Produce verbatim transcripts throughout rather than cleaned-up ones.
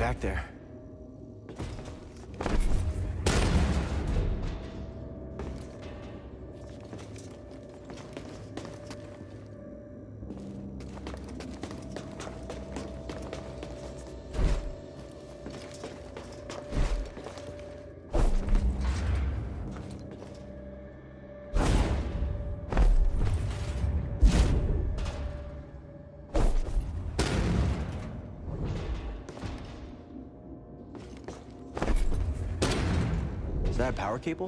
back there. Is that a power cable?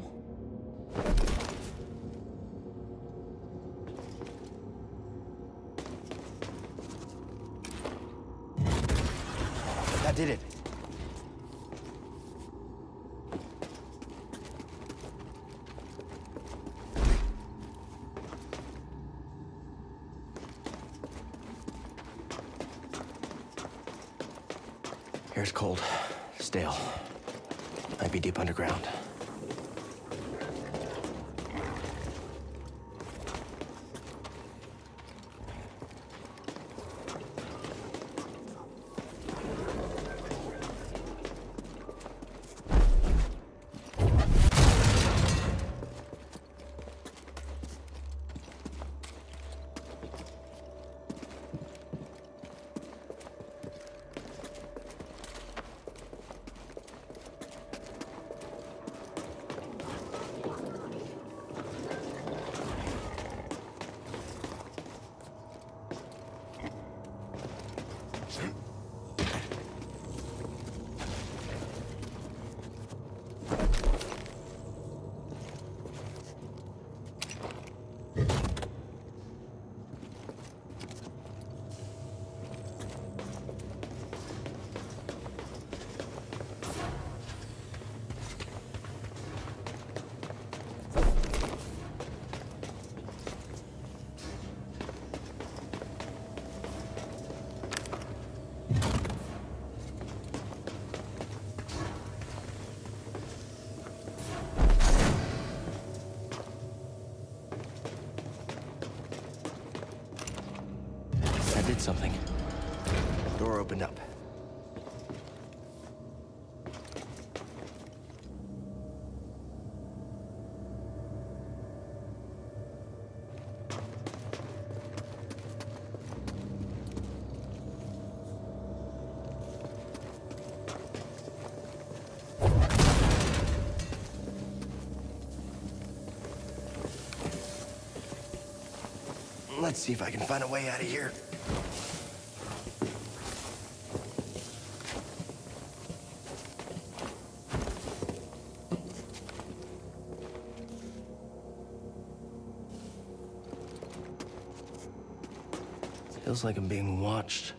That did it. Air's cold, stale. Might be deep underground. Did something. Door opened up. Let's see if I can find a way out of here. Feels like I'm being watched.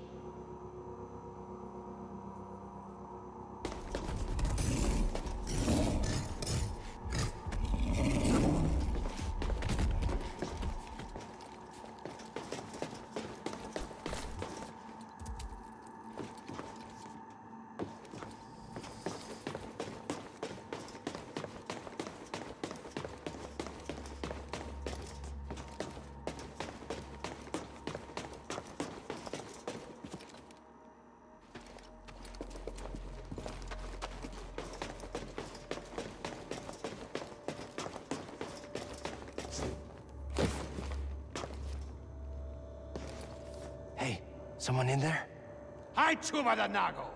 Hey, someone in there? Hi, Chuba the Nago.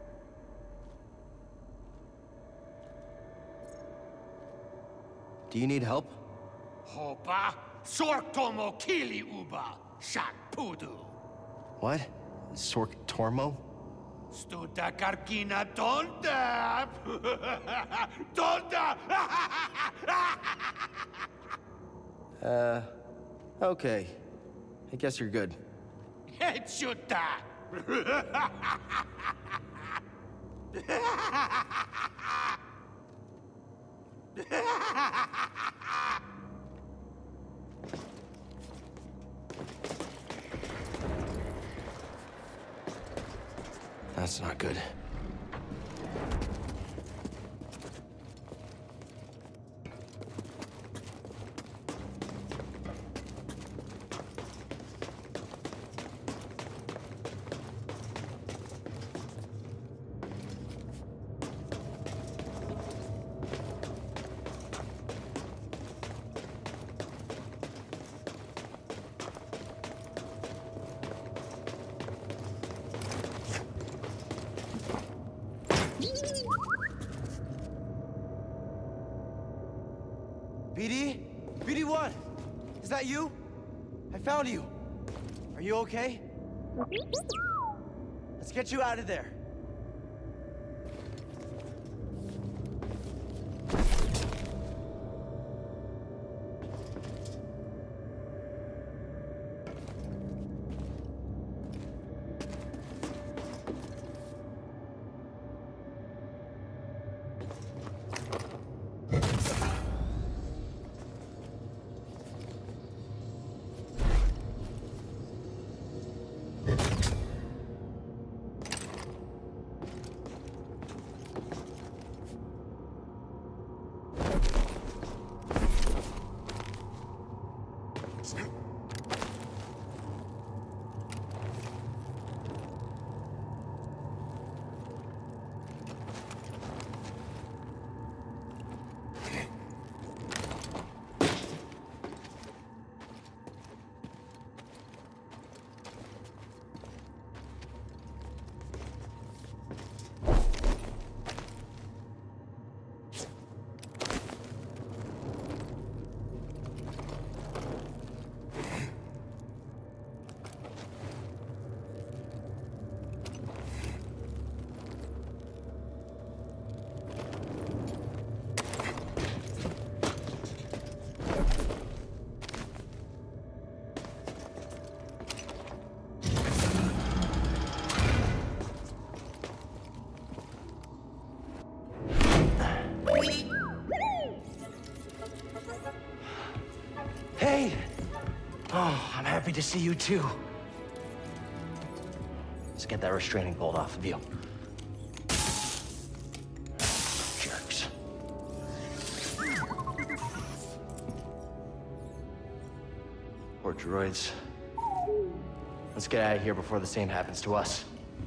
Do you need help? Hopa, Sortomo Kili Uba, Shak Pudu. What? Sork Tormo? Studa Karkina Tonda! Tonda! Uh, okay. I guess you're good. Hechuta! That's not good. that you? I found you. Are you okay? Let's get you out of there. Hey! Oh, I'm happy to see you too. Let's get that restraining bolt off of you. Jerks. Poor droids. Let's get out of here before the same happens to us.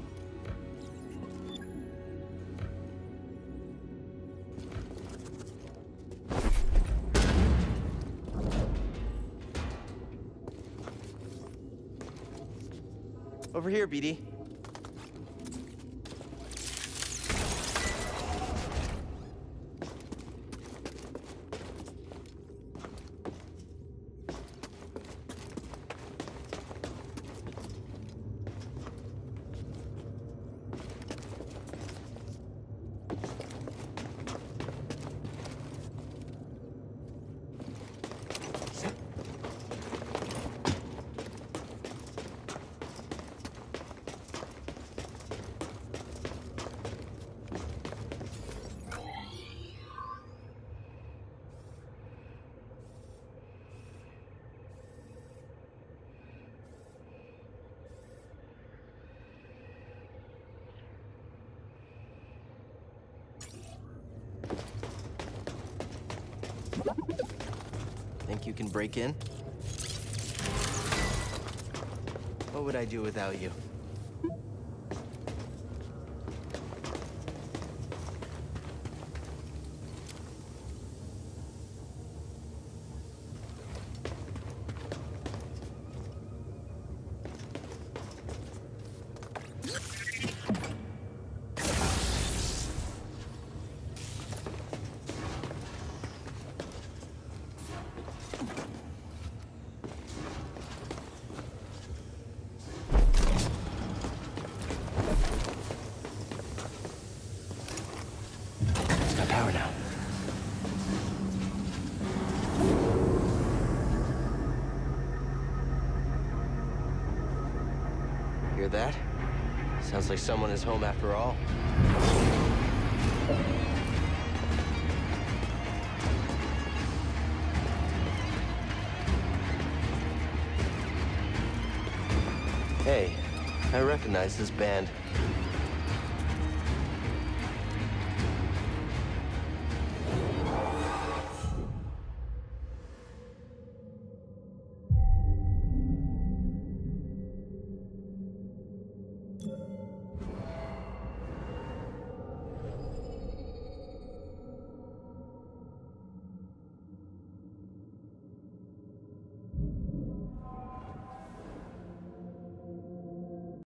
Over here, B D. Think you can break in? What would I do without you? Power now. Hear that? Sounds like someone is home after all. Hey, I recognize this band.